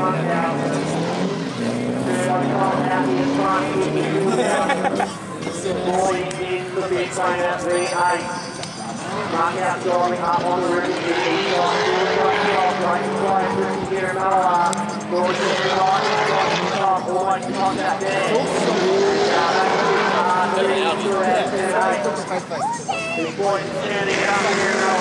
Boy in the big final V8. Knockout going up on the roof. Right side, Ricky here, Manoa. Going to the top, almost contact there. Big boy standing up here.